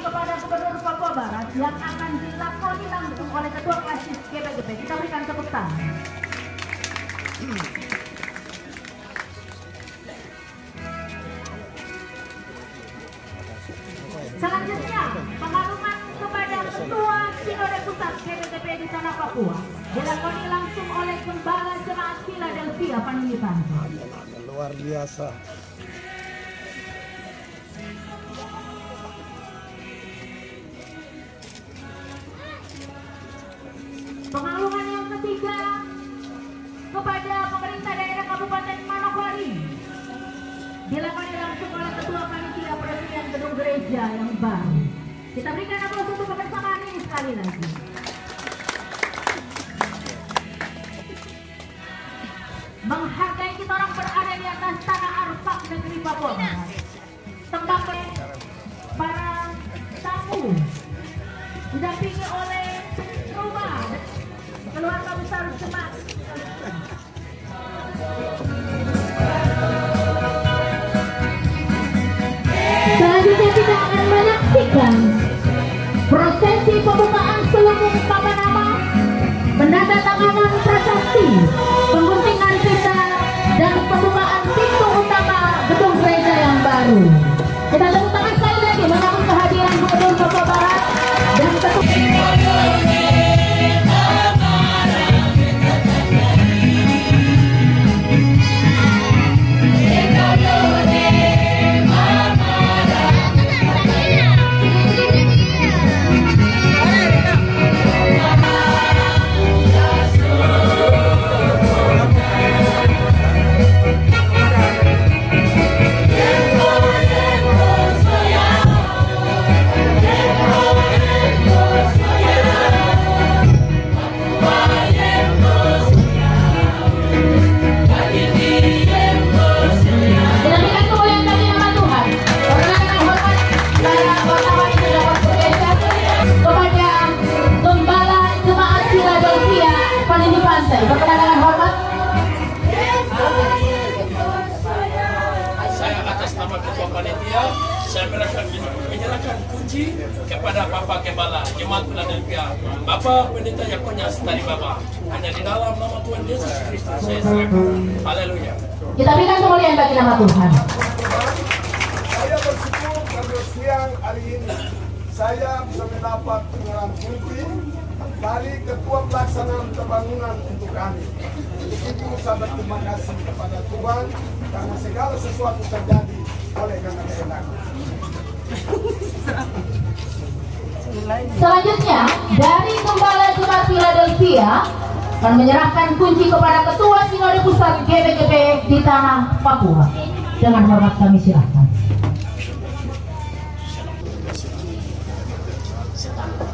kepada Gubernur Papua Barat yang akan dilakoni langsung oleh Ketua Klasis GBGB. Kita berikan tepuk tangan. Selanjutnya, pengarungan kepada Ketua Sinode Pusat GBGB di Tanah Papua dilakoni langsung oleh Gembala Jemaat Philadelphia Panilipan. Luar biasa. Pengarungan yang ketiga kepada pemerintah daerah Kabupaten Manokwari dilakoni langsung oleh Ketua Panitia Presiden Gedung Gereja yang baru. Kita berikan aplaus untuk kebersamaan ini sekali lagi. Menghargai kita orang berada di atas tanah arfak negeri Papua Barat. Tempat para tamu didampingi oleh rumah keluarga besar jemaat. Selanjutnya kita akan menyaksikan prosesi pembukaan seluruh papan nama, penandatanganan prasasti, pengguntingan pita, dan pembukaan pintu utama gedung gereja yang baru. Kita tepuk tangan sekali lagi menyambut kehadiran Gubernur Papua Barat dan saya menyerahkan kunci kepada Bapak Gembala Jemaat Philadelphia, Bapak Pendeta Yakonias dari Bapak. Hanya di dalam nama Tuhan Yesus Kristus saya serahkan. Haleluya. Kita berikan kemuliaan bagi nama Tuhan. Saya bersyukur pada siang hari ini saya bisa mendapat penyerahan kunci dari Ketua Pelaksanaan Pembangunan untuk kami. Untuk itu saya berterima kasih kepada Tuhan karena segala sesuatu terjadi oleh karena kehendaknya. Selanjutnya dari Gembala Jemaat Philadelphia akan menyerahkan kunci kepada Ketua Sinode Pusat GBGB di Tanah Papua. Dengan hormat kami silakan.